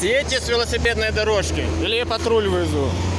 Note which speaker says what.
Speaker 1: Съедьте с велосипедной дорожки, или я патруль вызову.